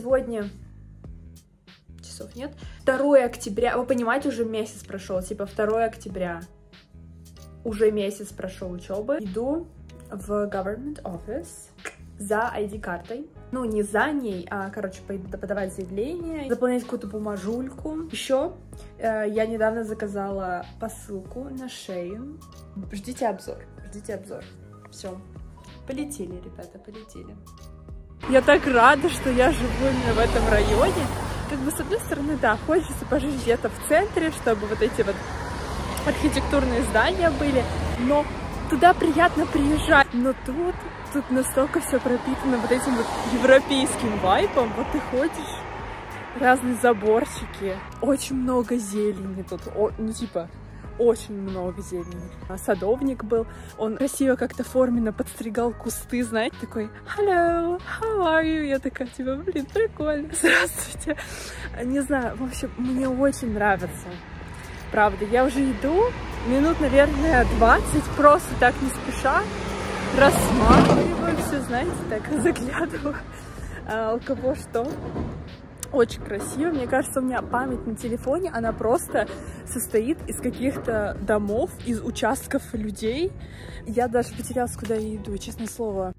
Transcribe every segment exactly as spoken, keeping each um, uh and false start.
Сегодня часов нет. второе октября. Вы понимаете, уже месяц прошел. Типа второе октября. Уже месяц прошел учебы. Иду в government office за ай ди-картой. Ну, не за ней, а, короче, подавать заявление, заполнять какую-то бумажульку. Еще э, я недавно заказала посылку на Shein. Ждите обзор, ждите обзор. Все, полетели, ребята, полетели. Я так рада, что я живу именно в этом районе. Как бы, с одной стороны, да, хочется пожить где-то в центре, чтобы вот эти вот архитектурные здания были, но туда приятно приезжать. Но тут, тут настолько все пропитано вот этим вот европейским вайпом. Вот ты ходишь, разные заборчики, очень много зелени тут, о, ну типа, очень много зелени. Садовник был, он красиво как-то форменно подстригал кусты, знаете, такой hello, how are you? Я такая, типа, блин, прикольно, здравствуйте. Не знаю, в общем, мне очень нравится. Правда, я уже иду минут, наверное, двадцать, просто так не спеша, рассматриваю все, знаете, так заглядываю, а, у кого что. Очень красиво. Мне кажется, у меня память на телефоне, она просто состоит из каких-то домов, из участков людей. Я даже потерялась, куда я иду, честное слово.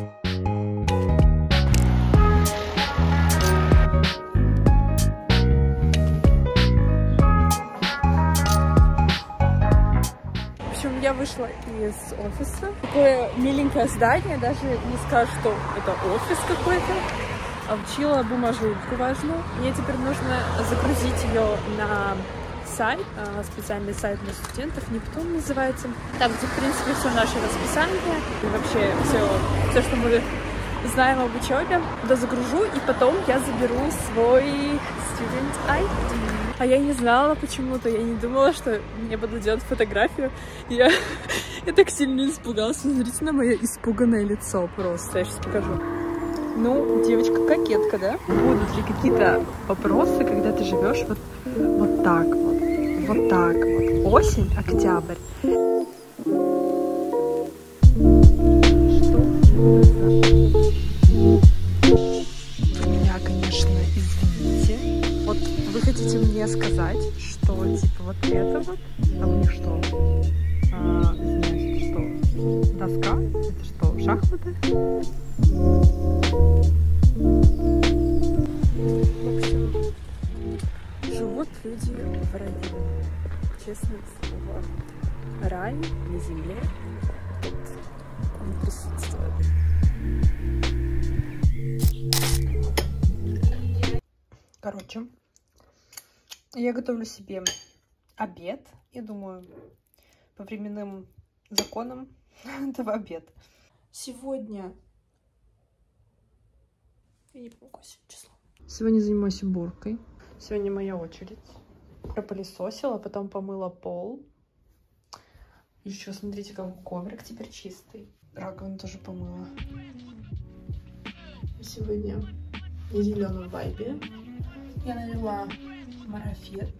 Я вышла из офиса. Такое миленькое здание, даже не скажу, что это офис какой-то. Обучила бумажульку важную. Мне теперь нужно загрузить ее на сайт, специальный сайт для студентов, Нептун называется. Там, где, в принципе, все наше расписание, и вообще все, все, что мы знаем об учебе. Туда загружу, и потом я заберу свой student ай ди. А я не знала почему-то, я не думала, что мне будут делать фотографию. Я, я так сильно испугалась. Смотрите на мое испуганное лицо просто. Я сейчас покажу. Ну, девочка-кокетка, да? Будут ли какие-то вопросы, когда ты живешь вот, вот так вот, вот так вот. Осень, октябрь. Мне сказать, что типа вот это вот, а у них что? А, значит, что? Доска? Это что? Шахматы? В общем, живут люди в раю. Честное слово. Рай на земле тут он присутствует. Короче. Я готовлю себе обед. Я думаю, по временным законам это в обед. Сегодня... Я не помню, какое сегодня число. Сегодня занимаюсь уборкой. Сегодня моя очередь. Пропылесосила, потом помыла пол. Еще смотрите, какой коврик теперь чистый. Раковину тоже помыла. Сегодня в зеленом вайбе. Я налила марафет.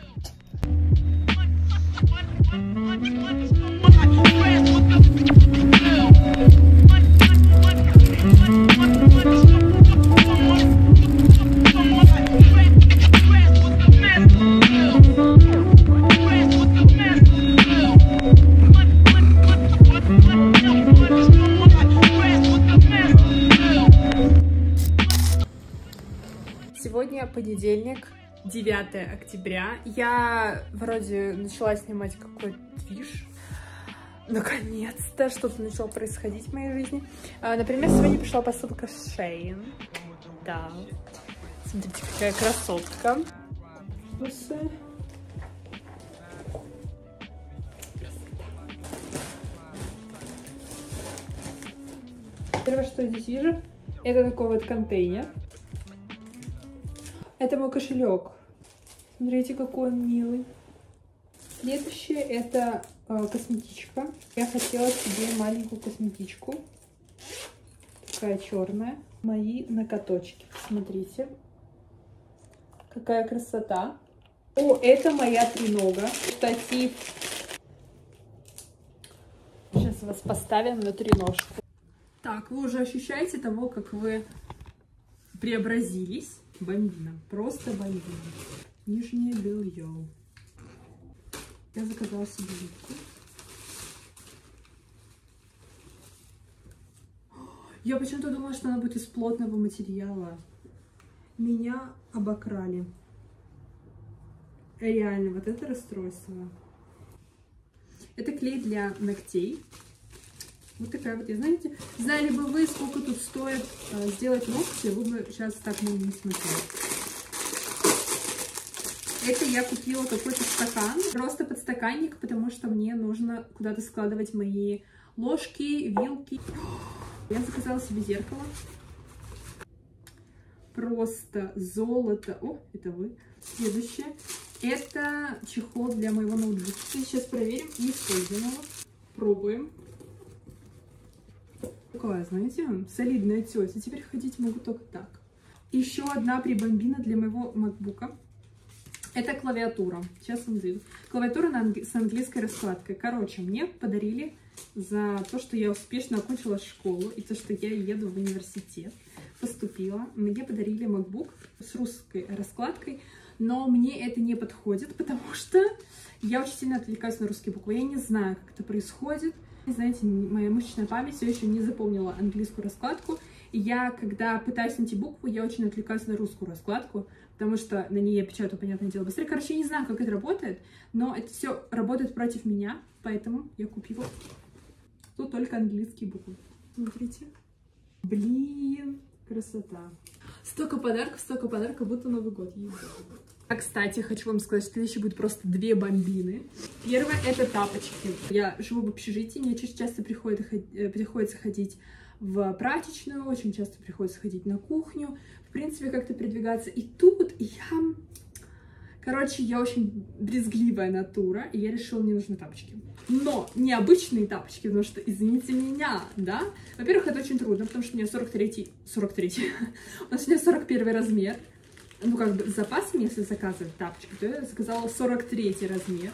Сегодня понедельник. девятое октября. Я вроде начала снимать какой-то движ. Наконец-то что-то начало происходить в моей жизни. А, например, сегодня пришла посылка с Shein. Да. Смотрите, какая красотка. Красота. Первое, что я здесь вижу, это такой вот контейнер. Это мой кошелек. Смотрите, какой он милый. Следующее это э, косметичка. Я хотела себе маленькую косметичку. Такая черная. Мои ноготочки. Смотрите. Какая красота. О, это моя тренога. Штатив. Сейчас вас поставим на треножку. Так, вы уже ощущаете того, как вы преобразились. Бомбина. Просто бомбина. Нижнее белье. Я заказала себе юбку. Я почему-то думала, что она будет из плотного материала. Меня обокрали. Реально, вот это расстройство. Это клей для ногтей. Вот такая вот, я знаете, знали бы вы, сколько тут стоит э, сделать ногти, вы бы сейчас так на не смотрели. Это я купила какой-то стакан, просто подстаканник, потому что мне нужно куда-то складывать мои ложки, вилки. Я заказала себе зеркало. Просто золото. О, это вы. Следующее. Это чехол для моего ноутбука. Сейчас проверим, не используем его. Пробуем. Такая, знаете, солидная тетя. Теперь ходить могу только так. Еще одна прибомбина для моего макбука. Это клавиатура. Сейчас вам зайду. Клавиатура на анг... с английской раскладкой. Короче, мне подарили за то, что я успешно окончила школу и то, что я еду в университет. Поступила. Мне подарили MacBook с русской раскладкой, но мне это не подходит, потому что я очень сильно отвлекаюсь на русские буквы. Я не знаю, как это происходит. Знаете, моя мышечная память все еще не запомнила английскую раскладку. И я, когда пытаюсь найти букву, я очень отвлекаюсь на русскую раскладку, потому что на ней я печатаю, понятное дело, быстрее. Короче, я не знаю, как это работает, но это все работает против меня, поэтому я купила тут только английские буквы. Смотрите. Блин, красота. Столько подарков, столько подарков, будто Новый год. А, кстати, хочу вам сказать, что следующий будет просто две бомбины. Первое — это тапочки. Я живу в общежитии, мне очень часто приходится, приходится ходить в прачечную, очень часто приходится ходить на кухню, в принципе, как-то передвигаться. И тут я... Короче, я очень брезгливая натура, и я решила, мне нужны тапочки. Но не обычные тапочки, потому что, извините меня, да? Во-первых, это очень трудно, потому что у меня сорок третий... сорок третий... У нас у меня сорок первый размер. Ну, как бы, с запасом, если заказывать тапочки, то я заказала сорок третий размер.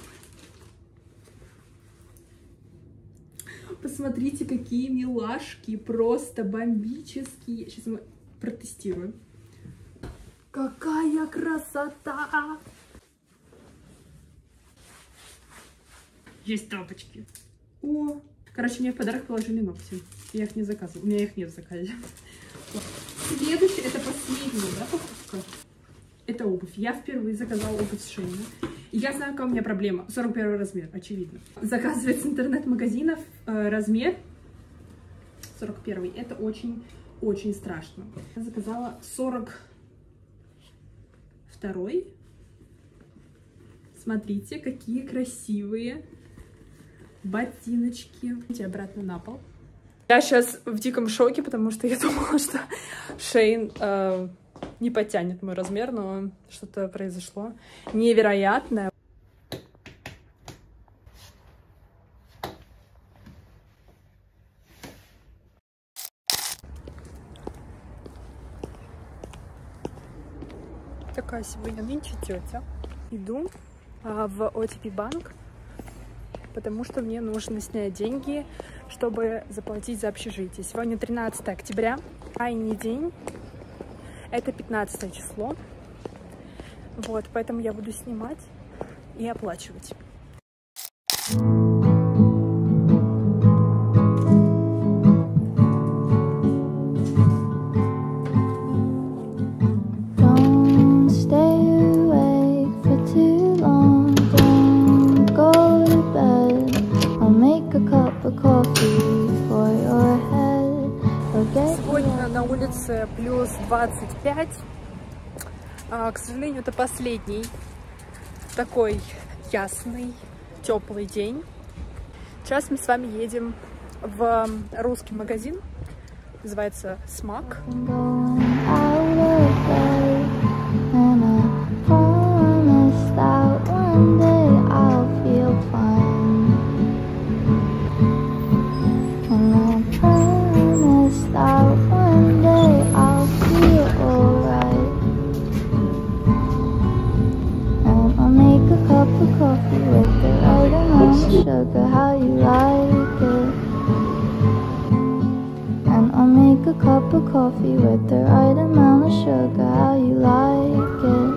Посмотрите, какие милашки, просто бомбические. Сейчас мы протестируем. Какая красота! Есть тапочки. О! Короче, мне в подарок положили ногти. Я их не заказывала. У меня их нет в заказе. Следующее, это последняя, да, покупка? Это обувь. Я впервые заказала обувь с Шейна. И я знаю, какая у меня проблема. сорок первый размер, очевидно. Заказывать с интернет-магазинов э, размер сорок первый. Это очень-очень страшно. Я заказала сорок второй. Смотрите, какие красивые ботиночки. Идите обратно на пол. Я сейчас в диком шоке, потому что я думала, что Шейн э, не потянет мой размер, но что-то произошло невероятное. Такая сегодня нынче тетя. Иду а, в о ти пи банк, потому что мне нужно снять деньги, чтобы заплатить за общежитие. Сегодня тринадцатое октября, крайний день. Это пятнадцатое число. Вот, поэтому я буду снимать и оплачивать. Сегодня на улице плюс двадцать пять. А, к сожалению, это последний такой ясный, теплый день. Сейчас мы с вами едем в русский магазин. Называется «Смак». Sugar, how you like it, and I'll make a cup of coffee with the right amount of sugar. How you like it?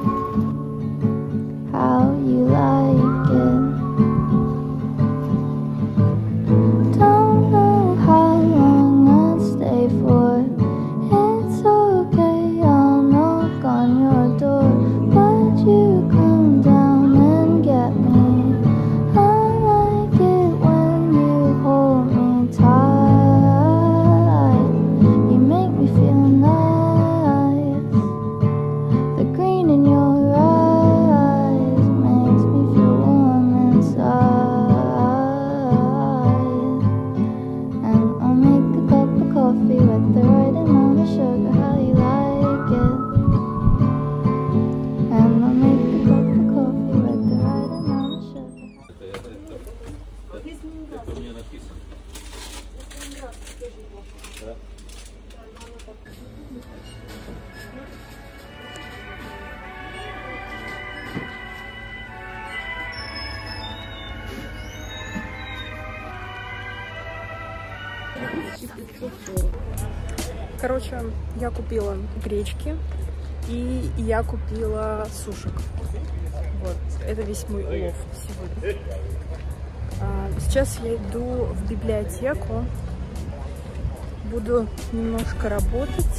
How you like it? Don't know how long I'll stay for. It's okay, I'll knock on your door. But you come down and get me. I like it when you hold me tight. You make me feel nice. The green in your eyes makes me feel warm inside. And I'll make a cup of coffee with the right amount of sugar. How you like it? And I'll make a cup of coffee with the right amount of sugar. Короче, я купила гречки и я купила сушек. Вот, это весь мой улов сегодня. А, сейчас я иду в библиотеку, буду немножко работать.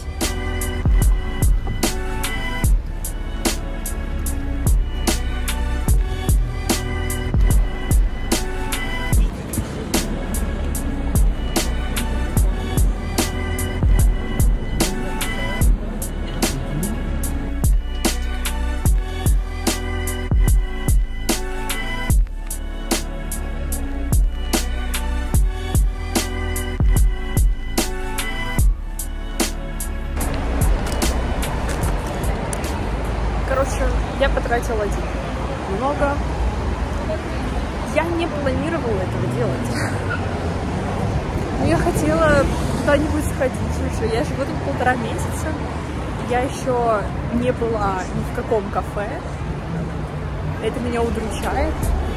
Короче, я потратила денег много. Я не планировала этого делать. Но я хотела куда-нибудь сходить уже. Я живу тут полтора месяца. Я еще не была ни в каком кафе. Это меня удручает.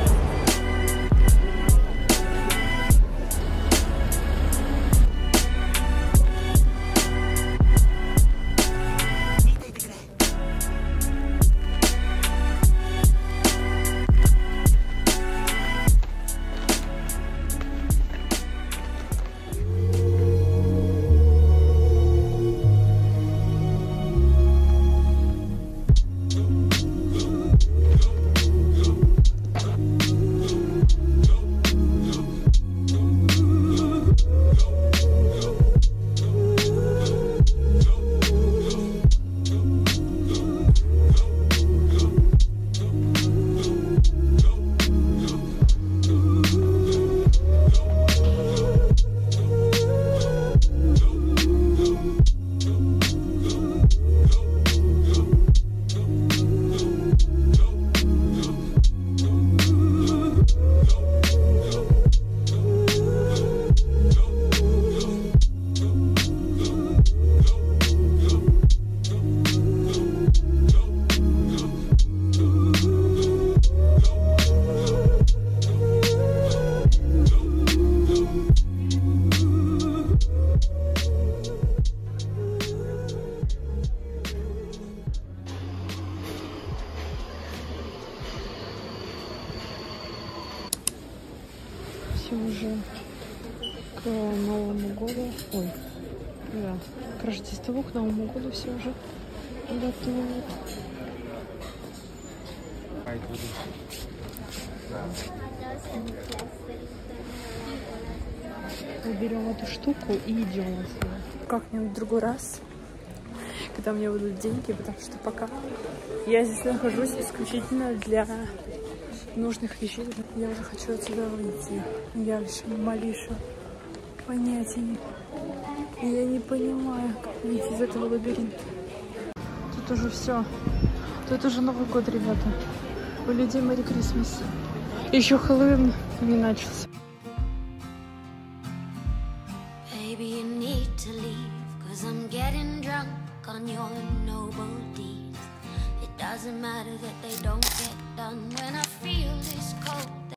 Уже к Новому году, ой, да, к Рождеству, к Новому году все уже готово. Уберем эту штуку и идем отсюда. Как-нибудь в другой раз, когда у меня будут деньги, потому что пока я здесь нахожусь исключительно для нужных вещей. Я уже хочу отсюда выйти. Я вообще малейшего понятия не... Я не понимаю, как выйти из этого лабиринта. Тут уже все. Тут уже Новый год, ребята. У людей Merry Christmas. Еще Хэллоуин не начался. Doesn't matter that they don't get done when I feel this cold.